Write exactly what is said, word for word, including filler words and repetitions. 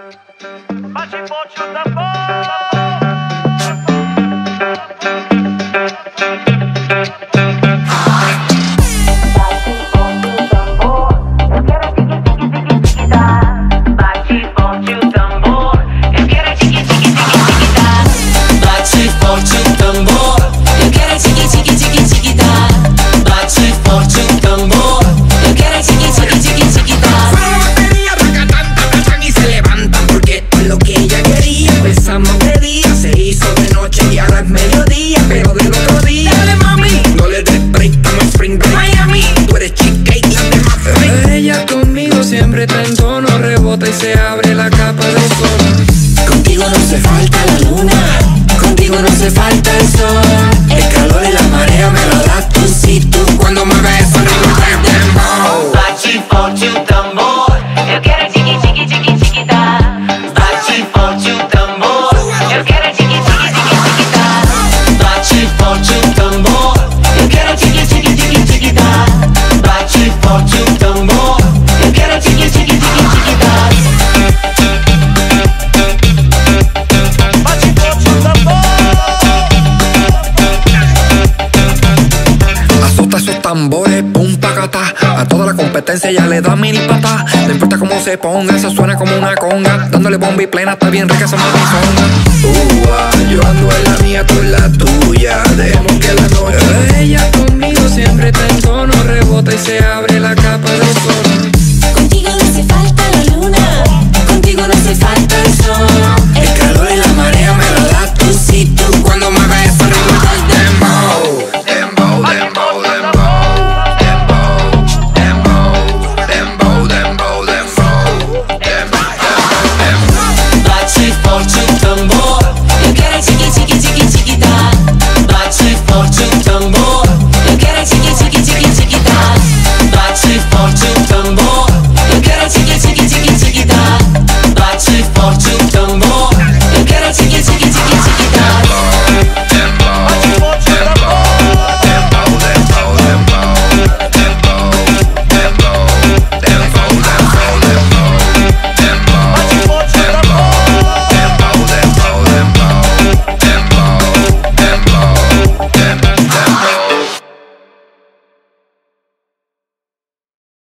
Siempre está en tono, rebota y se abre la capa del sol. Contigo no hace falta la luna, contigo no hace falta el sol. El calor y la marea me lo das tú, si tú cuando me ves sonido de dembow. Bate forte o tambor, eu quero chiqui chiqui chiqui chiquita. Bate forte o tambor, eu quero chiqui chiqui chiqui chiquita. Bate forte o tambor, eu quero chiqui chiqui chiqui chiquita. Bate forte o tambor, eu quero chiqui chiqui chiqui chiquita. Bate forte o tambor. Azota esos tambores, pum pacata. A toda la competencia ya le da mil patas. No importa cómo se ponga, eso suena como una conga. Dándole bomba y plena, está bien rica esa matizonga. Uh, ah, yo ando en la mía, tú en la tuya. Dejemos que la noche. Ella conmigo siempre está en tono, rebota y se abre la capa del sol. Contigo no hace falta